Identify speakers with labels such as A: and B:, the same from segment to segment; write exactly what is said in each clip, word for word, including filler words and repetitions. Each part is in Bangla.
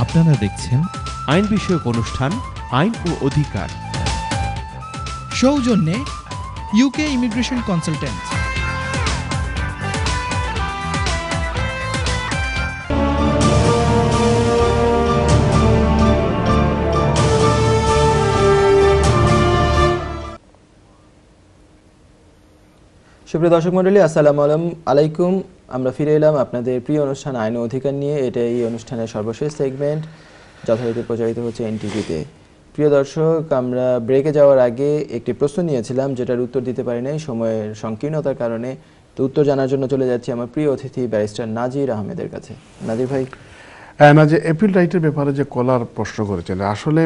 A: আপনারা দেখছেন আইন বিষয়ক অনুষ্ঠান আইন ও অধিকার,
B: সৌজন্যে ইউকে ইমিগ্রেশন কনসালটেন্ট।
C: সুপ্রিয় দর্শক মণ্ডলী, আসসালামু আলাইকুম। আমরা ফিরে এলাম আপনাদের প্রিয় অনুষ্ঠান আইন ও অধিকার নিয়ে। এটা এই অনুষ্ঠানের সর্বশেষ সেগমেন্ট, যথারীতি প্রচারিত হচ্ছে এনটিভিতে। প্রিয় দর্শক, আমরা ব্রেকে যাওয়ার আগে একটি প্রশ্ন নিয়েছিলাম যেটার উত্তর দিতে পারি নাই সময়ের সংকীর্ণতার কারণে। তো উত্তর জানার জন্য চলে যাচ্ছি আমার প্রিয় অতিথি ব্যারিস্টার নাজির আহমেদের কাছে। নাজির ভাই,
D: না যে অ্যাপিল রাইটের ব্যাপারে যে কলার প্রশ্ন করেছিলেন, আসলে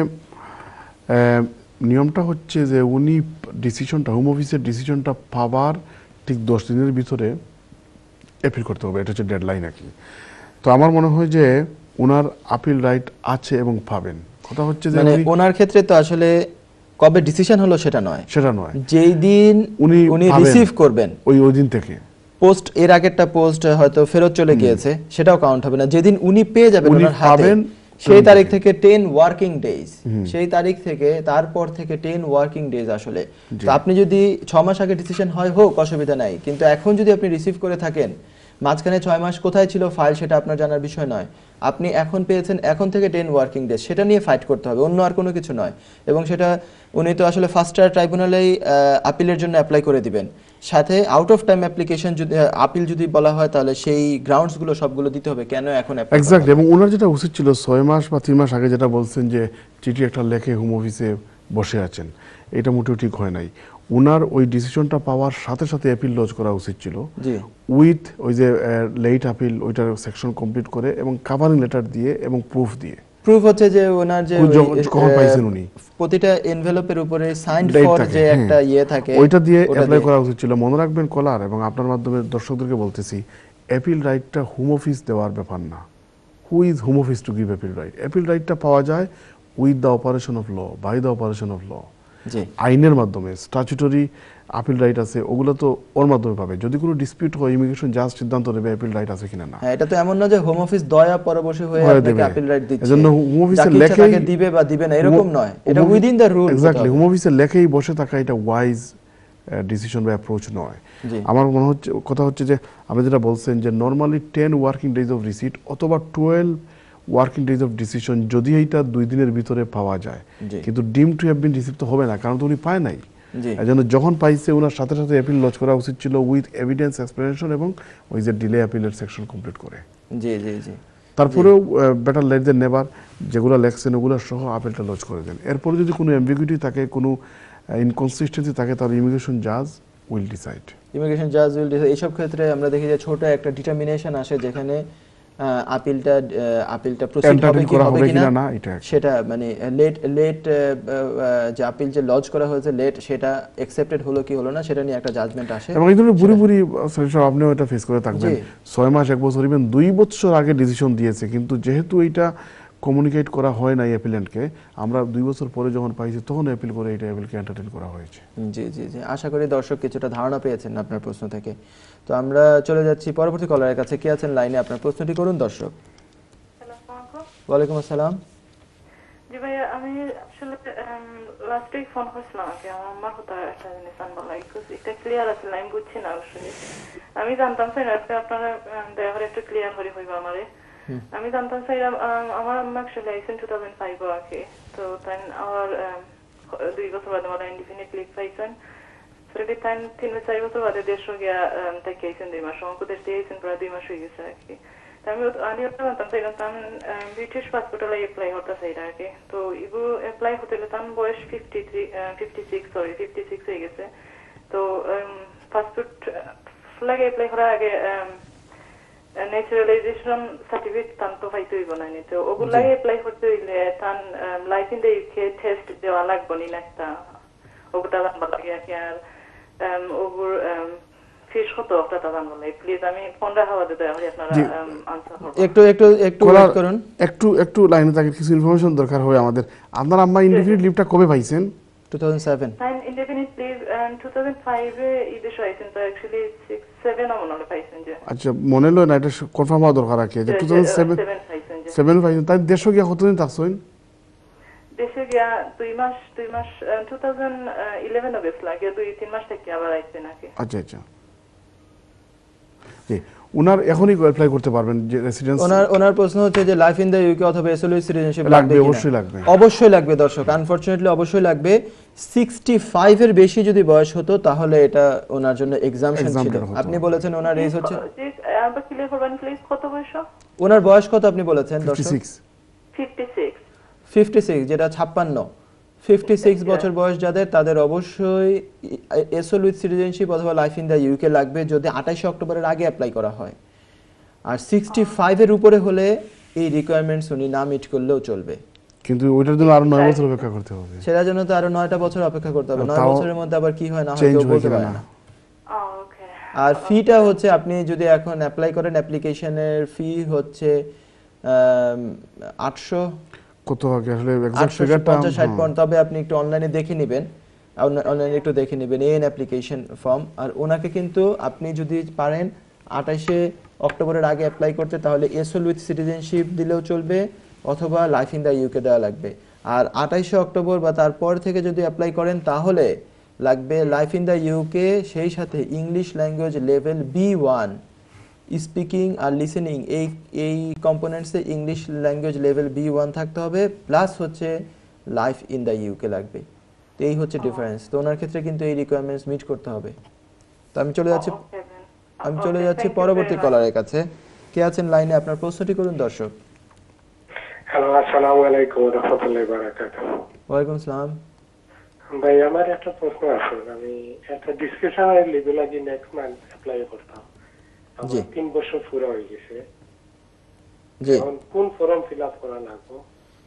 D: নিয়মটা হচ্ছে যে উনি ডিসিশনটা হোম অফিসের ডিসিশনটা পাওয়ার ঠিক দশ দিনের ভিতরে অ্যাপিল করতে হবে, এটা হচ্ছে ডেডলাইন আর কি। তো আমার মনে হয় যে ওনার আপিল রাইট আছে এবং পাবেন। কথা হচ্ছে যে
C: মানে ওনার ক্ষেত্রে তো আসলে কবে ডিসিশন হলো সেটা নয়, সেটা নয় যেই দিন উনি উনি রিসিভ করবেন ওই ওই দিন থেকে পোস্ট, এর আগেরটা পোস্ট হয়তো ফেরত চলে গিয়েছে সেটাও কাউন্ট হবে না। যেদিন উনি পেয়ে যাবেন ওনার হাতে সেই তারিখ থেকে টেন ওয়ার্কিং ডেজ, সেই তারিখ থেকে তারপর থেকে টেন ওয়ার্কিং ডেজ আসলে। তো আপনি যদি ছ মাস আগে ডিসিশন হয় হোক, অসুবিধা নাই, কিন্তু এখন যদি আপনি রিসিভ করে থাকেন, মাঝখানে ছয় মাস কোথায় ছিল ফাইল সেটা আপনার জানার বিষয় নয়। আপনি এখন পেয়েছেন, এখন থেকে টেন ওয়ার্কিং ডেজ, সেটা নিয়ে ফাইট করতে হবে, অন্য আর কোনো কিছু নয়। এবং সেটা উনি তো আসলে ফার্স্ট-টায়ার ট্রাইব্যুনালেই আপিলের জন্য অ্যাপ্লাই করে দিবেন। সাথে আউট অফ টাইম অ্যাপ্লিকেশন যদি আপিল যদি বলা হয় তাহলে সেই গ্রাউন্ডসগুলো সবগুলো দিতে হবে, কেন এখন
D: এক্স্যাক্টলি। এবং ওনার যেটা উচিত ছিল ছয় মাস বা তিন মাস আগে যেটা বলছেন যে চিঠি একটা লেখে হোম অফিসে বসে আছেন, এটা মোটেও ঠিক হয় নাই। ওনার ওই ডিসিশনটা পাওয়ার সাথে সাথে অ্যাপিল লজ করা উচিত ছিল, উইথ ওই যে লেট আপিল ওইটার সেকশন কমপ্লিট করে এবং কাভারিং লেটার দিয়ে এবং প্রুফ দিয়ে।
C: প্রুফ হচ্ছে যে ওনার যে কখন পাইছেন উনি প্রতিটা এনভেলপের উপরে সাইন্ড ফর যে একটা ইয়ে থাকে,
D: ওইটা দিয়ে অ্যাপ্লাই করা উচিত ছিল। মনে রাখবেন কলার, এবং আপনার মাধ্যমে দর্শকদেরকে বলতেছি, অ্যাপিল রাইটটা হোম অফিস দেওয়ার ব্যাপার না। Who is home office to give appeal right? Appeal রাইটটা পাওয়া যায় with the operation of law, by the operation of law, আইনের মাধ্যমে। স্ট্যাচুটরি আপিল রাইট আছে, ওগুলো তো ওর মাধ্যমে পাবে। যদি কোনো ডিসপিউট হয়, ইমিগ্রেশন জাজ সিদ্ধান্ত নেবে অ্যাপিল রাইট আছে কিনা না।
C: হ্যাঁ, এটা তো এমন না যে হোম অফিস দয়া পরবশী হয়ে আপনাকে আপিল রাইট দিচ্ছে, এজন্য হোম অফিসের লেখাই দিবে বা দিবে না এরকম নয়, এটা within the rule.
D: Exactly, home অফিসের লেখাই বসে থাকা এটা ওয়াইজ ডিসিশন বা অ্যাপ্রোচ নয়। আমার মনে হচ্ছে কথা হচ্ছে যে আপনি যেটা বলছেন যে normally ten working days of receipt অথবা twelve working days of decision, যদি এইটা দুই দিনের ভিতরে পাওয়া যায়, কিন্তু ডিম টু হ্যাভ বিন রিসিভ তো হবে না, কারণ তো উনি পায় নাই। এজন্য যখন পাইছে ওনার সাথে সাথে অ্যাপিল লজ করা উচিত ছিল উইথ এভিডেন্স এক্সপ্লেনেশন এবং ওই যে ডিলে অ্যাপিলের সেকশন কমপ্লিট করে।
C: জি জি জি
D: তারপরেও বেটার লেট দেন নেভার, যেগুলো লেখছেন ওগুলো সহ আপিলটা লজ করে দেন। এরপরে যদি কোনো অ্যাম্বিগুইটি থাকে, কোনো ইনকনসিস্টেন্সি থাকে, তাহলে ইমিগ্রেশন জাজ উইল ডিসাইড।
C: ইমিগ্রেশন জাজ উইল ডিসাইড। এইসব ক্ষেত্রে আমরা দেখি যে ছোট একটা ডিটারমিনেশন আসে, যেখানে আপিলটা আপিলটা প্রসিড হবে কি হবে কিনা না, সেটা মানে লেট লেট যে আপিল যে লজ করা হয়েছে লেট, সেটা অ্যাকসেপ্টেড হলো কি হলো না, সেটা নিয়ে একটা জাজমেন্ট আসে।
D: এবং এই ধরনের বুড়ি বুড়ি আপনিও এটা ফেস করে থাকবেন, ছয় মাস এক বছর ইভেন দুই বছর আগে ডিসিশন দিয়েছে, কিন্তু যেহেতু এইটা কমিউনিকেট করা হয় না অ্যাপিলেন্টকে, আমরা দুই বছর পরে যখন পাইছি তখন অ্যাপিল করে এটা অ্যাপিলকে এন্টারটেইন করা হয়েছে।
C: জি জি জি আশা করি দর্শক কিছুটা ধারণা পেয়েছেন আপনার প্রশ্ন থেকে। তো আমরা চলে যাচ্ছি পরবর্তী কলারের কাছে। কে আছেন লাইনে? আপনার প্রশ্নটি করুন দর্শক। ওয়ালাইকুম আসসালাম।
E: জি ভাই, আমি আসলে লাস্ট উইক ফোন করছিলাম আগে, আমার হতা একটা জিনিস আনবার লাগে, এটা ক্লিয়ার আছে আমি বুঝছি না আসলে। আমি জানতাম স্যার আজকে আপনারা দয়া করে একটু ক্লিয়ার করে হইবা আমারে। আমি জানতাম স্যার আমার আম্মা অ্যাকচুয়ালি আইসেন টু থাউজেন্ড ফাইভ আগে, তো তাই আমার দুই বছর বাদে আমার ইনডিফিনিট লিভ পাইছেন। সেটা তাই তিন চার বছর বাদে দেড়শো গিয়া থেকে আইসেন দুই মাস, আমাকে দেশ দিয়ে আইসেন প্রায় দুই মাস হয়ে গেছে আর কি। আমি আমি জানতাম স্যার তাম ব্রিটিশ পাসপোর্ট অ্যাপ্লাই হতে চাই আর কি। তো ইগু অ্যাপ্লাই হতে গেলে তার বয়স fifty three fifty six sorry fifty six হয়ে গেছে। তো পাসপোর্ট লাগে অ্যাপ্লাই করার আগে ন্যাচারালাইজেশন সার্টিফিকেট তান তো পাইতে হইব না, তো ওগুলাই অ্যাপ্লাই করতে হইলে তান life in the UK test দেওয়া লাগবে না একটা, ওগুলা জানবার লাগে আর কি। আর ওগুর ফিস কত একটা জানবার লাগে, প্লিজ আমি ফোনটা হাওয়া দিতে পারি আপনারা আনসার করবেন।
C: একটু একটু একটু ওয়েট করুন,
D: একটু একটু লাইনে থাকে, কিছু ইনফরমেশন দরকার হয় আমাদের। আপনার আম্মা ইনডিফিনিট লিভটা কবে পাইছেন?
C: two thousand seven
E: nine indefinite leave and two thousand five এ ইদে আইছেন, তো অ্যাকচুয়ালি six seven মনে হলো পাইছেন যে।
D: আচ্ছা, মনে হলো না, এটা কনফার্ম হওয়া দরকার আছে যে two thousand seven seven five তাই দেশে গিয়া কতদিন থাকছেন?
E: দেশে গিয়া দুই মাস দুই মাস টু থাউজেন্ড ইলেভেন এ গেছিলাম, গিয়া দুই তিন মাস থেকে আবার আইছে নাকি।
D: আচ্ছা আচ্ছা, জি উনার এখনই অ্যাপ্লাই করতে পারবেন যে রেসিডেন্স।
C: ওনার ওনার প্রশ্ন হচ্ছে যে লাইফ ইন দ্য ইউকে অথবা এসএলইউ সিটিজেনশিপ
D: লাগবে? অবশ্যই লাগবে,
C: অবশ্যই লাগবে দর্শক, আনফরচুনেটলি অবশ্যই লাগবে। সিক্সটি ফাইভ এর বেশি যদি বয়স হতো তাহলে এটা ওনার জন্য এক্সাম্পশন ছিল। আপনি বলেছেন ওনার এজ হচ্ছে,
E: আবার ক্লিয়ার করবেন প্লিজ, কত বয়স?
C: ওনার বয়স কত আপনি বলেছেন দর্শক?
E: Fifty six.
C: ফিফটি সিক্স, যেটা ছাপ্পান্ন। ফিফটি সিক্স বছর বয়স যাদের, তাদের অবশ্যই এসএল উইথ সিটিজেনশিপ অথবা লাইফ ইন দ্য ইউকে লাগবে যদি আঠাশে অক্টোবরের আগে অ্যাপ্লাই করা হয়। আর সিক্সটি ফাইভ এর উপরে হলে এই রিকোয়ারমেন্টস উনি না মিট করলেও চলবে,
D: কিন্তু ওইটার জন্য আরো নয় বছর অপেক্ষা করতে হবে।
C: সেটার জন্য তো আরো নয়টা বছর অপেক্ষা করতে হবে। নয় বছরের মধ্যে আবার কি হয় না হয় কেউ বলতে পারে না। আর ফিটা হচ্ছে, আপনি যদি এখন অ্যাপ্লাই করেন অ্যাপ্লিকেশনের ফি হচ্ছে আটশো
D: কত আগে আসলে এক্সাক্ট ফিগারটা
C: পঞ্চাশ ষাট পাউন্ড। তবে আপনি একটু অনলাইনে দেখে নেবেন, অনলাইনে একটু দেখে নেবেন এন অ্যাপ্লিকেশন ফর্ম। আর ওনাকে কিন্তু আপনি যদি পারেন আঠাশে অক্টোবরের আগে অ্যাপ্লাই করতে, তাহলে এসএল উইথ সিটিজেনশিপ দিলেও চলবে অথবা লাইফ ইন দ্য ইউকে দেওয়া লাগবে। আর আঠাশে অক্টোবর বা তারপর থেকে যদি অ্যাপ্লাই করেন তাহলে লাগবে লাইফ ইন দ্য ইউকে, সেই সাথে English language level B one, speaking আর লিসেনিং এই এই কম্পোনেন্টসে English language level B one থাকতে হবে, প্লাস হচ্ছে লাইফ ইন দ্য ইউকে লাগবে। তো এই হচ্ছে ডিফারেন্স। তো ওনার ক্ষেত্রে কিন্তু এই রিকোয়ারমেন্টস মিট করতে হবে। তো আমি চলে যাচ্ছি আমি চলে যাচ্ছি পরবর্তী কলারের কাছে। কে আছেন লাইনে, আপনার প্রশ্নটি করুন দর্শক।
F: হ্যালো, আসসালামু আলাইকুম ওয়া রাহমাতুল্লাহি ওয়া বারাকাতুহু।
C: ওয়া আলাইকুম আসসালাম।
F: ভাই আমার একটা প্রশ্ন আছে, আমি একটা ডিসকাশনারি লেভেল আগে নেক্সট মান্থ অ্যাপ্লাই করতাম।
C: জি,
F: তিন বছর পুরো হয়ে গেছে।
C: জি,
F: এখন কোন ফর্ম ফিল আপ করা লাগবে,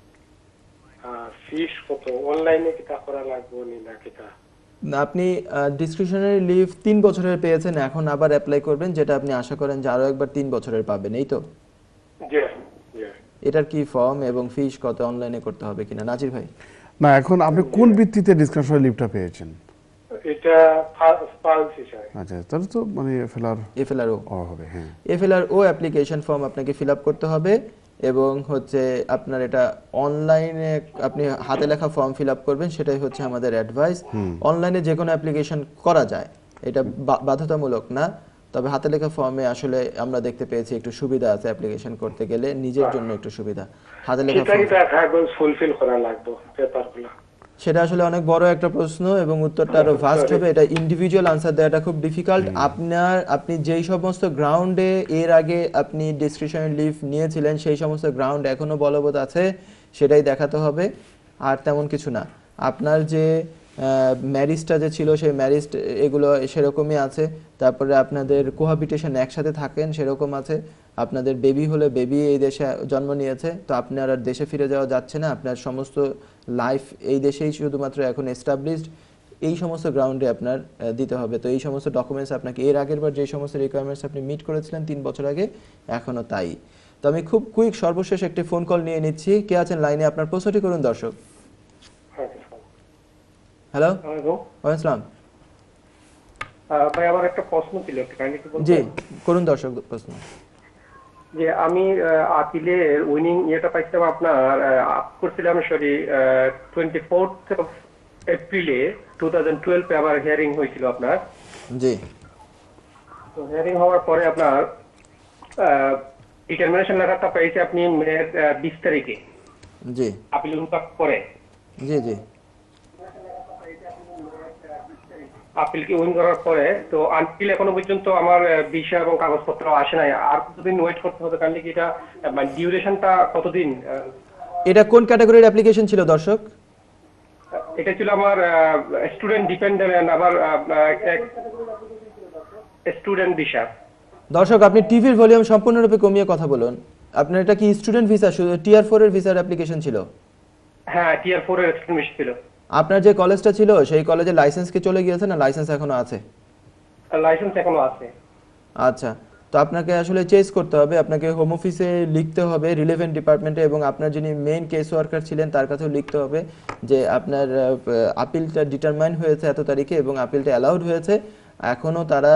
F: আর ফিস কত, অনলাইনে কিটা করা লাগবে না কিটা?
C: আপনি ডিসক্রিপশনারি লিভ তিন বছরের পেয়েছেন, এখন আবার অ্যাপ্লাই করবেন, যেটা আপনি আশা করেন যে আরো একবার তিন বছরের পাবেন, এই তো?
F: জি জি।
C: এটার কি ফর্ম এবং ফিস কত, অনলাইনে করতে হবে কিনা নাজির ভাই?
D: না, এখন আপনি কোন ভিত্তিতে ডিসকাশনারি লিভটা পেয়েছেন?
F: এটা ফার্স্ট হিসাবে।
D: আচ্ছা, তাহলে তো মানে এফএলআর
C: এফএলআর ও
D: হবে। হ্যাঁ,
C: এফএলআর ও অ্যাপ্লিকেশন ফর্ম আপনাকে ফিল আপ করতে হবে, এবং হচ্ছে আপনার এটা অনলাইনে আপনি হাতে লেখা ফর্ম ফিল আপ করবেন, সেটাই হচ্ছে আমাদের অ্যাডভাইস। অনলাইনে যে কোনো অ্যাপ্লিকেশন করা যায়, এটা বাধ্যতামূলক না, তবে হাতে লেখা ফর্মে আসলে আমরা দেখতে পেয়েছি একটু সুবিধা আছে অ্যাপ্লিকেশন করতে গেলে, নিজের জন্য একটু সুবিধা। হাতে লেখা ফর্ম
F: ফুলফিল করা লাগবে পেপারগুলো,
C: সেটা আসলে অনেক বড় একটা প্রশ্ন এবং উত্তরটা আরো ভাস্ট হবে। এটা ইন্ডিভিজুয়াল আনসার দেওয়াটা খুব ডিফিকাল্ট। আপনার আপনি যেই সমস্ত গ্রাউন্ডে এর আগে আপনি ডিসক্রিপশনারি লিভ নিয়েছিলেন সেই সমস্ত গ্রাউন্ড এখনো বলবৎ আছে, সেটাই দেখাতে হবে, আর তেমন কিছু না। আপনার যে ম্যারিজটা যে ছিল সেই ম্যারিজ এগুলো সেরকমই আছে, তারপরে আপনাদের কোহাবিটেশন একসাথে থাকেন সেরকম আছে, আপনাদের বেবি হলে বেবি এই দেশে জন্ম নিয়েছে, তো আপনার আর দেশে ফিরে যাওয়া যাচ্ছে না, আপনার সমস্ত লাইফ এই দেশেই শুধুমাত্র এখন এস্টাবলিশড, এই সমস্ত গ্রাউন্ডে আপনার দিতে হবে। তো এই সমস্ত ডকুমেন্টস আপনাকে এর আগের বার যে সমস্ত রিকোয়ারমেন্টস আপনি মিট করেছিলেন তিন বছর আগে, এখনও তাই। তো আমি খুব কুইক সর্বশেষ একটি ফোন কল নিয়ে নিচ্ছি। কে আছেন লাইনে, আপনার প্রশ্নটি করুন দর্শক। হ্যালো, ওয়ালাইকুম আসসালাম।
F: ভাই আমার একটা প্রশ্ন ছিল, একটু কাইন্ডলি কি বলবেন?
C: জি করুন দর্শক প্রশ্ন।
F: যে আমি আপিলের উইনিং ইয়েটা পাইছিলাম, আপনার আপ করছিলাম সরি টোয়েন্টি ফোর্থ অফ এপ্রিলে টু থাউজেন্ড টুয়েলভে আবার হিয়ারিং হয়েছিল আপনার।
C: জি,
F: তো হিয়ারিং হওয়ার পরে আপনার ডিটারমিনেশন লেটারটা পেয়েছে আপনি মের বিশ তারিখে।
C: জি,
F: আপিল উনকাপ করে।
C: জি জি,
F: আপিল কি উইন করার পরে তো আনটিল এখনো পর্যন্ত আমার ভিসা এবং কাগজপত্র আসে নাই, আর কতদিন ওয়েট করতে হবে? কারণ কি এটা মানে ডিউরেশনটা কতদিন?
C: এটা কোন ক্যাটাগরির অ্যাপ্লিকেশন ছিল দর্শক?
F: এটা ছিল আমার স্টুডেন্ট ডিপেন্ডেন্ট, আবার স্টুডেন্ট ভিসা।
C: দর্শক আপনি টিভির ভলিউম সম্পূর্ণরূপে কমিয়ে কথা বলুন। আপনার এটা কি স্টুডেন্ট ভিসা, টিয়ার ফোর এর ভিসার অ্যাপ্লিকেশন ছিল?
F: হ্যাঁ, টিয়ার ফোর এর স্টুডেন্ট ভিসা ছিল।
C: আপনার যে কলেজটা ছিল সেই কলেজে লাইসেন্স কি চলে গিয়েছে না লাইসেন্স এখনো আছে?
F: লাইসেন্স এখনো আছে।
C: আচ্ছা, তো আপনাকে আসলে চেস করতে হবে, আপনাকে হোম অফিসে লিখতে হবে রিলেভেন্ট ডিপার্টমেন্টে, এবং আপনার যিনি মেইন কেস ওয়ার্কার ছিলেন তার কাছেও লিখতে হবে যে আপনার আপিলটা ডিটারমাইন হয়েছে এত তারিখে এবং আপিলটা অ্যালাউড হয়েছে, এখনও তারা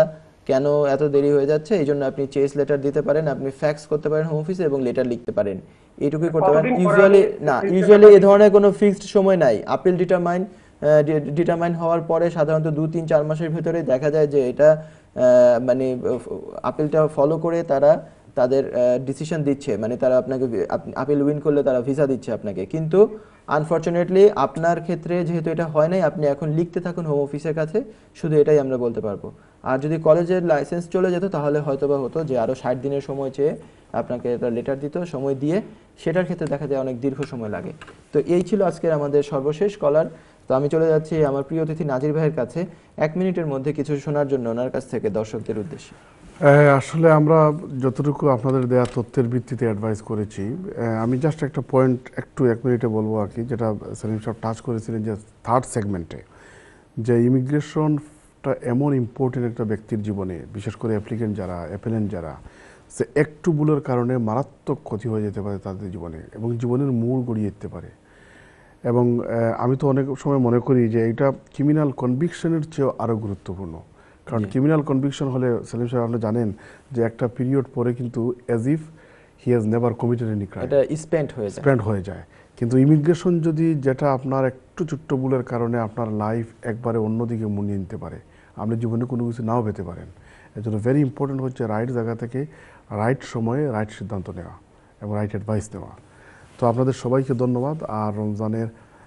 C: কেন এত দেরি হয়ে যাচ্ছে, এই জন্য আপনি চেস লেটার দিতে পারেন, আপনি ফ্যাক্স করতে পারেন হোম অফিসে এবং লেটার লিখতে পারেন, এইটুকুই করতে পারেন। ইউজুয়ালি না, ইউজুয়ালি এই ধরনের কোনো ফিক্সড সময় নাই। আপিল ডিটারমাইন ডিটারমাইন হওয়ার পরে সাধারণত দু তিন চার মাসের ভেতরে দেখা যায় যে এটা মানে আপিলটা ফলো করে তারা তাদের ডিসিশন দিচ্ছে, মানে তারা আপনাকে আপিল উইন করলে তারা ভিসা দিচ্ছে আপনাকে। কিন্তু আনফরচুনেটলি আপনার ক্ষেত্রে যেহেতু এটা হয় নাই, আপনি এখন লিখতে থাকুন হোম অফিসের কাছে, শুধু এটাই আমরা বলতে পারবো। আর যদি কলেজের লাইসেন্স চলে যেত তাহলে হয়তো বা হতো যে আরও ষাট দিনের সময় চেয়ে আপনাকে একটা লেটার দিত সময় দিয়ে, সেটার ক্ষেত্রে দেখা যায় অনেক দীর্ঘ সময় লাগে। তো এই ছিল আজকের আমাদের সর্বশেষ কলার। তো আমি চলে যাচ্ছি আমার প্রিয় অতিথি নাজির ভাইয়ের কাছে এক মিনিটের মধ্যে কিছু শোনার জন্য ওনার কাছ থেকে দর্শকদের উদ্দেশ্যে।
D: আসলে আমরা যতটুকু আপনাদের দেয়া তথ্যের ভিত্তিতে অ্যাডভাইস করেছি, আমি জাস্ট একটা পয়েন্ট একটু এক মিনিটে বলবো আর কি, যেটা সেলিম সাহেব টাচ করেছিলেন যে থার্ড সেগমেন্টে, যে ইমিগ্রেশনটা এমন ইম্পর্টেন্ট একটা ব্যক্তির জীবনে, বিশেষ করে অ্যাপ্লিকেন্ট যারা, অ্যাপেলেন্ট যারা, সে একটু ভুলের কারণে মারাত্মক ক্ষতি হয়ে যেতে পারে তাদের জীবনে এবং জীবনের মূল গড়িয়ে যেতে পারে। এবং আমি তো অনেক সময় মনে করি যে এটা ক্রিমিনাল কনভিকশনের চেয়েও আরও গুরুত্বপূর্ণ, কারণ ক্রিমিনাল কনভিকশন হলে সেলিম সাহেব আপনি জানেন যে একটা পিরিয়ড পরে কিন্তু as if he has never committed any crime,
C: এটা স্পেন্ড হয়ে যায়
D: স্পেন্ড হয়ে যায়। কিন্তু ইমিগ্রেশন যদি, যেটা আপনার একটু ছোট্ট ভুলের কারণে আপনার লাইফ একবারে অন্যদিকে মুনিয়ে নিতে পারে, আপনি জীবনে কোনো কিছু নাও পেতে পারেন। এর জন্য ভেরি ইম্পর্টেন্ট হচ্ছে রাইট জায়গা থেকে রাইট সময়ে রাইট সিদ্ধান্ত নেওয়া এবং রাইট অ্যাডভাইস নেওয়া। তো আপনাদের সবাইকে ধন্যবাদ। আর রমজানের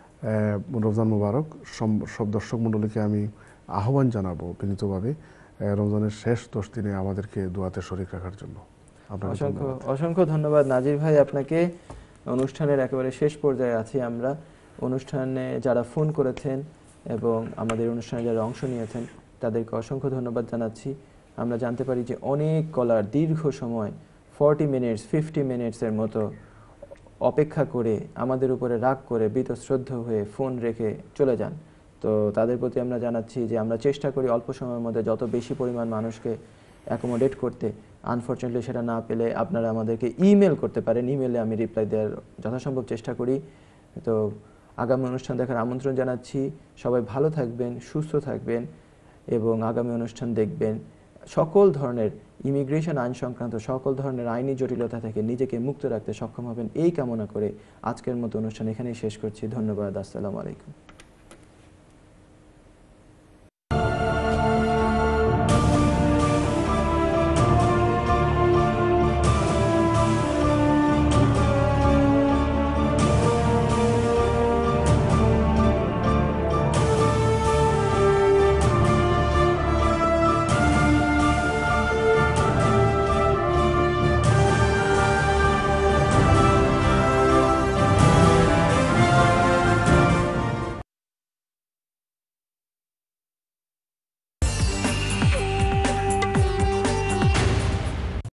D: রমজান মুবারক। সব দর্শক মণ্ডলীকে আমি আহ্বান জানাবো বিনীতভাবে রমজানের শেষ দশ দিনে আমাদেরকে দোয়াতে শরীক রাখার জন্য।
C: অসংখ্য অসংখ্য ধন্যবাদ নাজির ভাই আপনাকে। অনুষ্ঠানের একেবারে শেষ পর্যায়ে আছি আমরা। অনুষ্ঠানে যারা ফোন করেছেন এবং আমাদের অনুষ্ঠানে যারা অংশ নিয়েছেন তাদেরকে অসংখ্য ধন্যবাদ জানাচ্ছি। আমরা জানতে পারি যে অনেক কলার দীর্ঘ সময় ফর্টি মিনিটস ফিফটি মিনিটসের মতো অপেক্ষা করে আমাদের উপরে রাগ করে বীতশ্রদ্ধ হয়ে ফোন রেখে চলে যান। তো তাদের প্রতি আমরা জানাচ্ছি যে আমরা চেষ্টা করি অল্প সময়ের মধ্যে যত বেশি পরিমাণ মানুষকে অ্যাকোমোডেট করতে। আনফর্চুনেটলি সেটা না পেলে আপনারা আমাদেরকে ইমেল করতে পারেন, ইমেলে আমি রিপ্লাই দেওয়ার যথাসম্ভব চেষ্টা করি। তো আগামী অনুষ্ঠান দেখার আমন্ত্রণ জানাচ্ছি। সবাই ভালো থাকবেন, সুস্থ থাকবেন এবং আগামী অনুষ্ঠান দেখবেন। সকল ধরনের ইমিগ্রেশন আইন সংক্রান্ত সকল ধরনের আইনি জটিলতা থেকে নিজেকে মুক্ত রাখতে সক্ষম হবেন এই কামনা করে আজকের মতো অনুষ্ঠান এখানেই শেষ করছি। ধন্যবাদ। আসসালামু আলাইকুম।